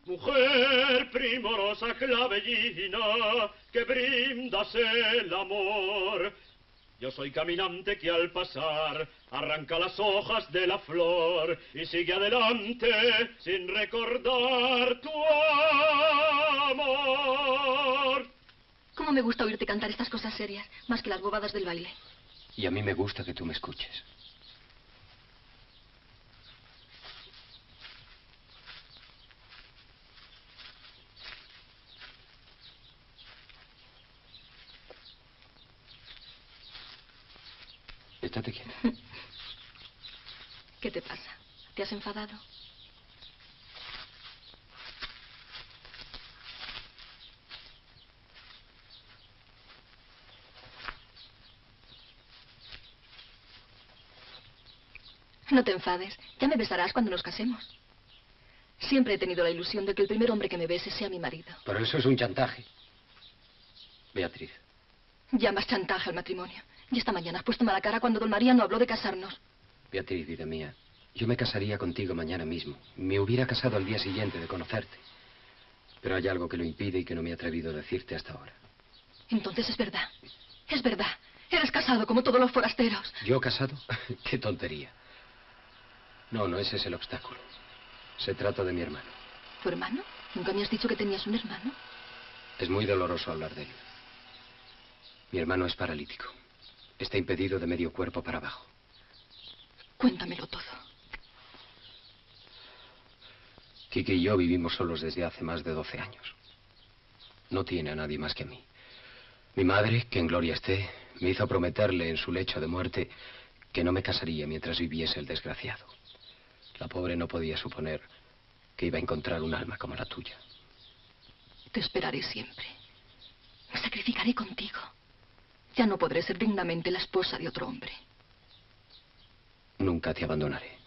Mujer primorosa clavellina, que brindas el amor. Yo soy caminante que al pasar arranca las hojas de la flor y sigue adelante sin recordar tu amor. ¿Cómo me gusta oírte cantar estas cosas serias, más que las bobadas del baile? Y a mí me gusta que tú me escuches. Estate quieta. ¿Qué te pasa? ¿Te has enfadado? No te enfades. Ya me besarás cuando nos casemos. Siempre he tenido la ilusión de que el primer hombre que me bese sea mi marido. Pero eso es un chantaje. Beatriz. Llamas chantaje al matrimonio. Y esta mañana has puesto mala cara cuando don Mariano habló de casarnos. Beatriz, vida mía, yo me casaría contigo mañana mismo. Me hubiera casado al día siguiente de conocerte. Pero hay algo que lo impide y que no me he atrevido a decirte hasta ahora. Entonces es verdad. Es verdad. Eres casado como todos los forasteros. ¿Yo casado? ¡Qué tontería! No, no ese es el obstáculo. Se trata de mi hermano. ¿Tu hermano? ¿Nunca me has dicho que tenías un hermano? Es muy doloroso hablar de él. Mi hermano es paralítico. Está impedido de medio cuerpo para abajo. Cuéntamelo todo. Kiki y yo vivimos solos desde hace más de 12 años. No tiene a nadie más que a mí. Mi madre, que en gloria esté, me hizo prometerle en su lecho de muerte que no me casaría mientras viviese el desgraciado. La pobre no podía suponer que iba a encontrar un alma como la tuya. Te esperaré siempre. Me sacrificaré contigo. Ya no podré ser dignamente la esposa de otro hombre. Nunca te abandonaré.